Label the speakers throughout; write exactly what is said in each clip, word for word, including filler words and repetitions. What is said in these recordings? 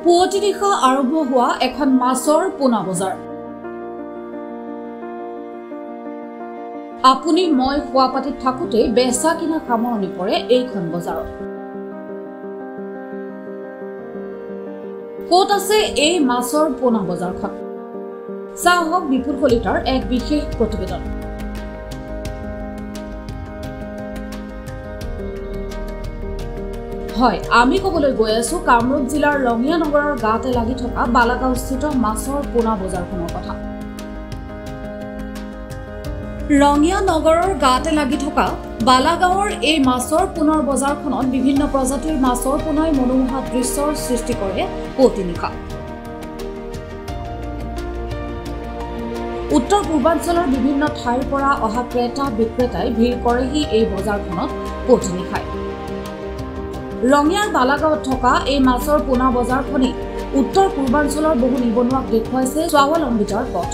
Speaker 1: পুৱতি নিশা আৰম্ভ হোৱা এখন মাছৰ পোনা বজাৰ। আপুনি মই খোৱাপাতিত থাকোঁতে বেচা কিনা সামৰণি পৰে এইখন বজাৰত। ক'ত আছে এই মাছৰ পোনা বজাৰখন? চাহক বিপুল কলিতাৰ এক বিশেষ প্ৰতিবেদন। হয়, আমি ক'বলৈ গৈ আছো কামৰূপ জিলাৰ ৰঙিয়া নগৰৰ গাতে লাগি থকা বালাগাঁওস্থিত মাছৰ পোনা বজাৰখনৰ কথা। ৰঙিয়া নগৰৰ গাতে লাগি থকা বালাগাঁৱৰ এই মাছৰ পোনৰ বজাৰখনত বিভিন্ন প্ৰজাতিৰ মাছৰ পোনাই মনোমোহা দৃশ্যৰ সৃষ্টি কৰে পুৱতি নিশা। উত্তৰ পূৰ্বাঞ্চলৰ বিভিন্ন ঠাইৰ পৰা অহা ক্ৰেতা বিক্ৰেতাই ভিৰ কৰেহি এই বজাৰখনত পুৱতি নিশাই। ৰঙিয়াৰ বালাগাঁৱত থকা এই মাছৰ পোনা বজাৰখনেই উত্তৰ পূৰ্বাঞ্চলৰ বহু নিবনুৱাক দেখুৱাইছে স্বাৱলম্বিতাৰ পথ।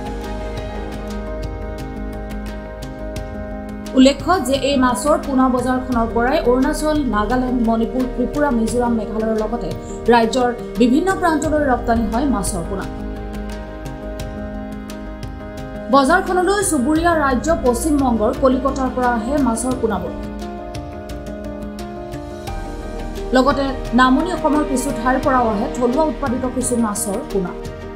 Speaker 1: উল্লেখ্য যে এই মাছৰ পোনা বজাৰখনৰ পৰাই অৰুণাচল, নাগালেণ্ড, মণিপুৰ, ত্ৰিপুৰা, মিজোৰাম, মেঘালয়ৰ লগতে ৰাজ্যৰ বিভিন্ন প্ৰান্তলৈ ৰপ্তানি হয় মাছৰ পোনা। বজাৰখনলৈ চুবুৰীয়া ৰাজ্য পশ্চিমবংগৰ কলিকতাৰ পৰা আহে মাছৰ পোনাবোৰ। লগতে নামনি অসমৰ কিছু ঠাইৰ পৰাও আহে থলুৱা উৎপাদিত কিছু মাছৰ পোনা।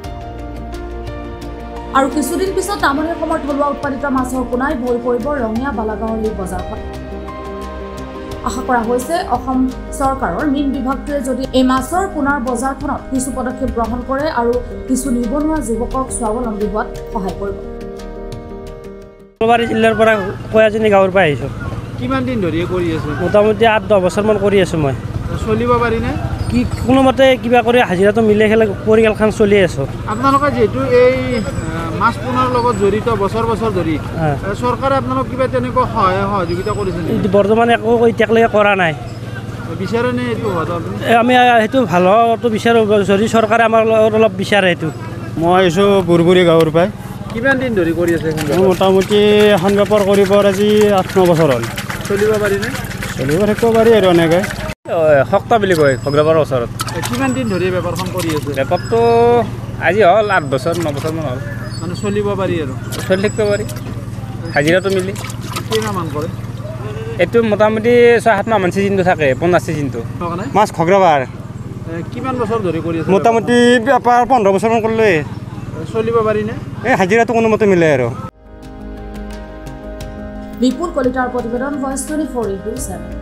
Speaker 1: আৰু কিছুদিন পিছত নামনি অসমৰ থলুৱা উৎপাদিত মাছৰ পোনাই ভৰি পৰিব ৰঙিয়া বালাগাঁৱৰ এই বজাৰখন। আশা কৰা হৈছে অসম চৰকাৰৰ মীন বিভাগটোৱে যদি এই মাছৰ পোনাৰ বজাৰখনত কিছু পদক্ষেপ গ্ৰহণ কৰে আৰু কিছু নিবনুৱা যুৱকক স্বাৱলম্বী হোৱাত সহায় কৰিব।
Speaker 2: নলবাৰী জিলাৰ পৰা কয়াজনী গাঁৱৰ পৰা আহিছোঁ।
Speaker 3: কিমান দিন ধৰি কৰি আছে?
Speaker 2: মোটামুটি আঠ দহ বছৰমান কৰি আছোঁ মই।
Speaker 3: চলিব পাৰিনে?
Speaker 2: কি কোনোমতে কিবা কৰি হাজিৰাটো মিলাই খেলে পৰিয়ালখন চলি আছোঁ।
Speaker 3: আপোনালোকে যিহেতু এই মাছ পোনাৰ লগত জড়িত বছৰ বছৰ ধৰি, চৰকাৰে আপোনালোক কিবা তেনেকুৱা সহায় সহযোগিতা কৰিছে নেকি?
Speaker 2: বৰ্তমান একো এতিয়ালৈকে কৰা নাই।
Speaker 3: বিচাৰেনে এইটো হোৱাটো?
Speaker 2: আমি সেইটো ভাল হোৱাটো বিচাৰোঁ, যদি চৰকাৰে আমাৰ লগত অলপ বিচাৰে সেইটো।
Speaker 4: মই আহিছোঁ বুৰবুৰী গাঁৱৰ পৰাই।
Speaker 3: কিমান দিন ধৰি কৰি আছে?
Speaker 4: মোটামুটি এখন বেপাৰ কৰিব আজি আঠ ন বছৰ হ'ল।
Speaker 3: চলিব পাৰিনে?
Speaker 4: চলিব থাকিব পাৰি আৰু এনেকৈ।
Speaker 5: সপ্তাহ বুলি কয় খগ্ৰাবাৰৰ ওচৰত।
Speaker 3: কিমান দিন ধৰি বেপাৰখন কৰি আছে?
Speaker 5: বেপাৰটো আজি হ'ল আঠ বছৰ ন বছৰমান হ'ল।
Speaker 3: মানে চলিব পাৰি আৰু
Speaker 5: চলি থাকিব পাৰি হাজিৰাটো মিলি।
Speaker 3: কেইমাহমান কৰে?
Speaker 5: এইটো মোটামুটি ছয় সাত মাহমান ছিজনটো থাকে, পঞ্চাছ ছিজনটো।
Speaker 4: মাছ খগ্ৰাবাৰ
Speaker 3: কিমান বছৰ ধৰি কৰি আছে?
Speaker 4: মোটামুটি বেপাৰ পোন্ধৰ বছৰমান কৰিলোৱে।
Speaker 3: চলিব পাৰিনে?
Speaker 4: এই হাজিৰাটো কোনোমতে মিলে আৰু।
Speaker 1: বিপুল কলিতাৰ প্ৰতিবেদন voice twenty four into seven.